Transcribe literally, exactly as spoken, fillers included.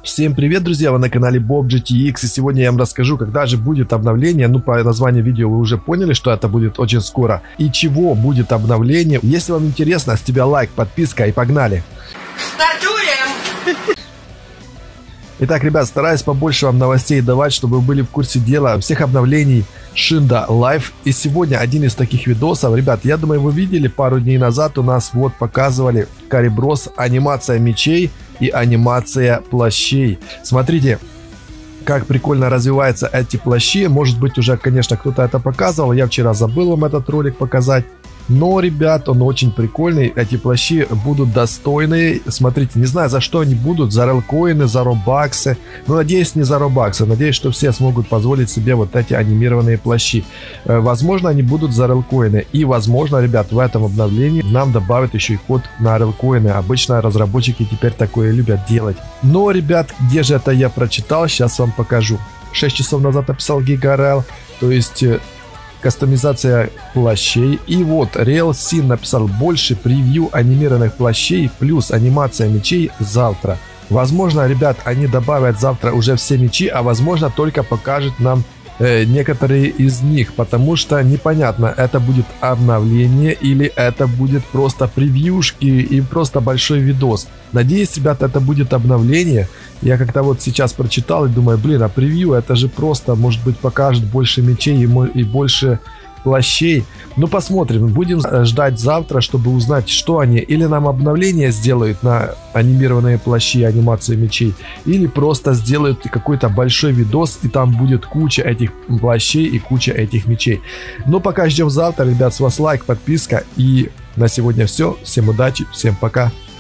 Всем привет, друзья, вы на канале Bob джи ти икс, и сегодня я вам расскажу, когда же будет обновление. Ну, по названию видео вы уже поняли, что это будет очень скоро. И чего будет обновление. Если вам интересно, с тебя лайк, подписка и погнали. Стартуем! Итак, ребят, стараюсь побольше вам новостей давать, чтобы вы были в курсе дела всех обновлений Шинда Лайф. И сегодня один из таких видосов. Ребят, я думаю, вы видели, пару дней назад у нас вот показывали Кари Брос, анимация мечей и анимация плащей. Смотрите, как прикольно развиваются эти плащи. Может быть, уже, конечно, кто-то это показывал. Я вчера забыл вам этот ролик показать. Но, ребят, он очень прикольный. Эти плащи будут достойные. Смотрите, не знаю, за что они будут. За релкоины, за робаксы. Но надеюсь, не за робаксы. Надеюсь, что все смогут позволить себе вот эти анимированные плащи. Возможно, они будут за релкоины. И, возможно, ребят, в этом обновлении нам добавят еще и код на релкоины. Обычно разработчики теперь такое любят делать. Но, ребят, где же это я прочитал? Сейчас вам покажу. шесть часов назад написал Гигарел. То есть... кастомизация плащей. И вот Real Sin написал: больше превью анимированных плащей плюс анимация мечей завтра. Возможно, ребят, они добавят завтра уже все мечи, а возможно только покажут нам э, некоторые из них, потому что непонятно, это будет обновление или это будет просто превьюшки и просто большой видос. Надеюсь, ребята, это будет обновление. Я как-то вот сейчас прочитал и думаю, блин, а превью это же просто, может быть, покажет больше мечей и, и больше плащей. Ну, посмотрим. Будем ждать завтра, чтобы узнать, что они. Или нам обновление сделают на анимированные плащи, анимации мечей. Или просто сделают какой-то большой видос, и там будет куча этих плащей и куча этих мечей. Но пока ждем завтра, ребят, с вас лайк, подписка. И на сегодня все. Всем удачи, всем пока.